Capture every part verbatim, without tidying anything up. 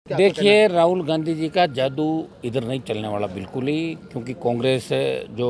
देखिए, राहुल गांधी जी का जादू इधर नहीं चलने वाला बिल्कुल ही, क्योंकि कांग्रेस जो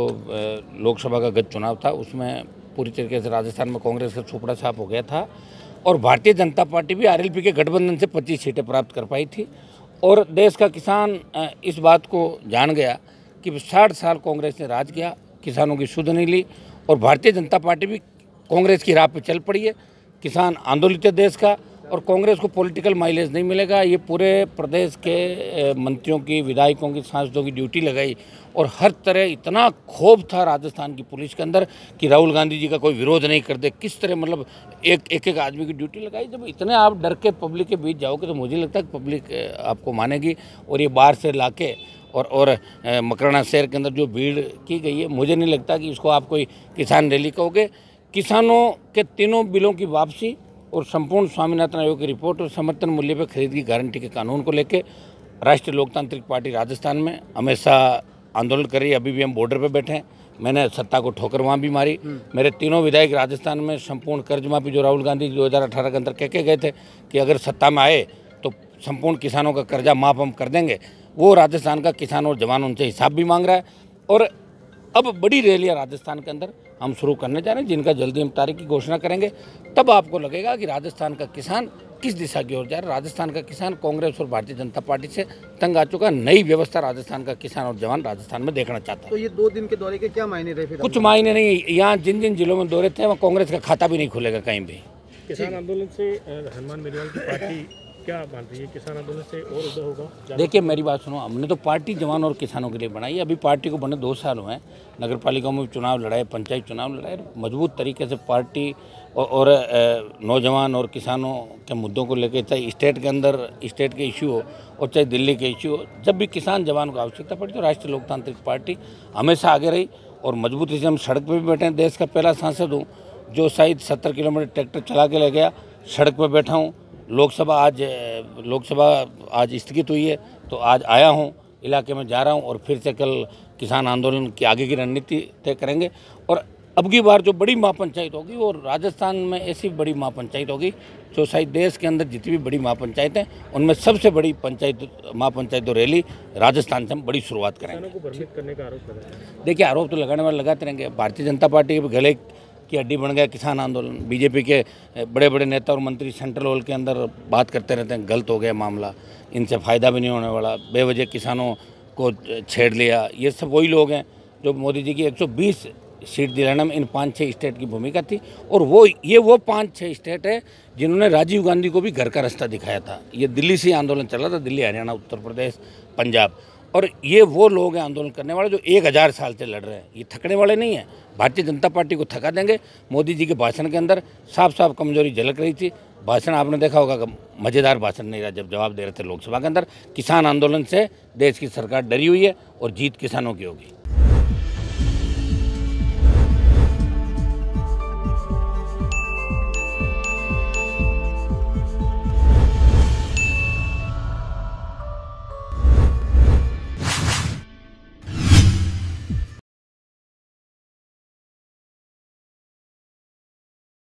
लोकसभा का गत चुनाव था उसमें पूरी तरीके से राजस्थान में कांग्रेस का छुपड़ा छाप हो गया था और भारतीय जनता पार्टी भी आरएलपी के गठबंधन से पच्चीस सीटें प्राप्त कर पाई थी। और देश का किसान इस बात को जान गया कि साठ साल कांग्रेस ने राज किया, किसानों की सुध नहीं ली और भारतीय जनता पार्टी भी कांग्रेस की राह पर चल पड़ी है। किसान आंदोलित है देश का और कांग्रेस को पॉलिटिकल माइलेज नहीं मिलेगा। ये पूरे प्रदेश के मंत्रियों की, विधायकों की, सांसदों की ड्यूटी लगाई और हर तरह इतना क्षोभ था राजस्थान की पुलिस के अंदर कि राहुल गांधी जी का कोई विरोध नहीं कर दे। किस तरह मतलब एक एक एक आदमी की ड्यूटी लगाई। जब इतने आप डर के पब्लिक के बीच जाओगे तो मुझे लगता है कि पब्लिक आपको मानेगी। और ये बाहर से लाके और और मकराना शहर के अंदर जो भीड़ की गई है, मुझे नहीं लगता कि इसको आप कोई किसान रैली कहोगे। किसानों के तीनों बिलों की वापसी और संपूर्ण स्वामीनाथन आयोग की रिपोर्ट और समर्थन मूल्य पर खरीद की गारंटी के कानून को लेकर राष्ट्रीय लोकतांत्रिक पार्टी राजस्थान में हमेशा आंदोलन कर रही है। अभी भी हम बॉर्डर पर बैठे हैं। मैंने सत्ता को ठोकर वहाँ भी मारी। मेरे तीनों विधायक राजस्थान में संपूर्ण कर्ज माफी जो राहुल गांधी दो हज़ार अठारह के अंदर कह के गए थे कि अगर सत्ता में आए तो संपूर्ण किसानों का कर्जा माफ हम कर देंगे, वो राजस्थान का किसान और जवान उनसे हिसाब भी मांग रहा है। और अब बड़ी रैलियाँ राजस्थान के अंदर हम शुरू करने जा रहे हैं, जिनका जल्दी हम तारीख की घोषणा करेंगे। तब आपको लगेगा कि राजस्थान का किसान किस दिशा की ओर जा रहा है। राजस्थान का किसान कांग्रेस और भारतीय जनता पार्टी से तंग आ चुका। नई व्यवस्था राजस्थान का किसान और जवान राजस्थान में देखना चाहता है। तो ये दो दिन के दौरे के क्या मायने रहे? कुछ मायने नहीं। यहाँ जिन जिन जिलों में दौरे थे वहाँ कांग्रेस का खाता भी नहीं खुलेगा कहीं भी। किसान आंदोलन से हनुमान बेनीवाल की पार्टी क्या मान रही है? किसान आंदोलन से और उधर होगा? देखिए, मेरी बात सुनो। हमने तो पार्टी जवान और किसानों के लिए बनाई है। अभी पार्टी को बने दो साल हुए हैं। नगर पालिकाओं में चुनाव लड़ाए, पंचायत चुनाव लड़ाए। मजबूत तरीके से पार्टी और, और नौजवान और किसानों के मुद्दों को लेकर, चाहे स्टेट के अंदर स्टेट के इश्यू हो और चाहे दिल्ली के इश्यू हो, जब भी किसान जवान को आवश्यकता पड़ी तो राष्ट्रीय लोकतांत्रिक पार्टी हमेशा आगे रही और मजबूती से हम सड़क पर भी बैठे हैं। देश का पहला सांसद हूँ जो शायद सत्तर किलोमीटर ट्रैक्टर चला के ले गया। सड़क पर बैठा हूँ। लोकसभा आज लोकसभा आज स्थगित हुई है तो आज आया हूँ, इलाके में जा रहा हूँ और फिर से कल किसान आंदोलन की आगे की रणनीति तय करेंगे। और अब की बार जो बड़ी महापंचायत होगी वो राजस्थान में ऐसी बड़ी महापंचायत होगी जो शायद देश के अंदर जितनी भी बड़ी महापंचायतें उनमें सबसे बड़ी पंचायत महापंचायत तो रैली राजस्थान से हम बड़ी शुरुआत करेंगे। को भ्रमित करने का आरोप लगा है। देखिए, आरोप तो लगाने वाले लगाते रहेंगे। भारतीय जनता पार्टी के गले की हड्डी बन गया किसान आंदोलन। बीजेपी के बड़े बड़े नेता और मंत्री सेंट्रल हॉल के अंदर बात करते रहते हैं, गलत हो गया मामला, इनसे फ़ायदा भी नहीं होने वाला, बेवजह किसानों को छेड़ लिया। ये सब वही लोग हैं जो मोदी जी की एक सौ बीस सीट दिलाने में इन पाँच छः स्टेट की भूमिका थी। और वो ये वो पाँच छः स्टेट है जिन्होंने राजीव गांधी को भी घर का रास्ता दिखाया था। ये दिल्ली से आंदोलन चला था, दिल्ली, हरियाणा, उत्तर प्रदेश, पंजाब। और ये वो लोग हैं आंदोलन करने वाले जो एक हज़ार साल से लड़ रहे हैं। ये थकने वाले नहीं हैं। भारतीय जनता पार्टी को थका देंगे। मोदी जी के भाषण के अंदर साफ साफ कमजोरी झलक रही थी। भाषण आपने देखा होगा, मज़ेदार भाषण नहीं रहा जब जवाब दे रहे थे लोकसभा के अंदर। किसान आंदोलन से देश की सरकार डरी हुई है और जीत किसानों की होगी।